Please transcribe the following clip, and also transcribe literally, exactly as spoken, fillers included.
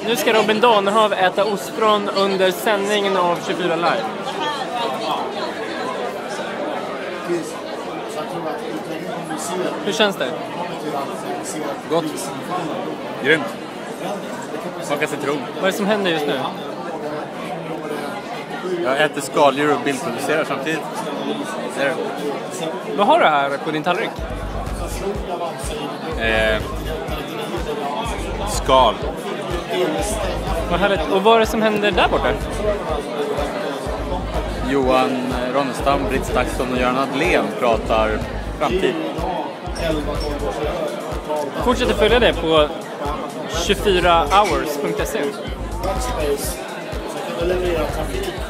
Nu ska Robin Danerhav äta ostron under sändningen av tjugofyra live. Hur känns det? Gott. Grymt. Smakar citron. Vad är det som händer just nu? Jag äter skaldjur och bildproducerar samtidigt. Ser du? Vad har du här på din tallrik? Eh, skal. Vad härligt. Och vad är det som händer där borta? Johan Ronnestam, Britt Staksson och Göran Adlén pratar framtid. Fortsätt följa det på tjugofyra hours punkt se.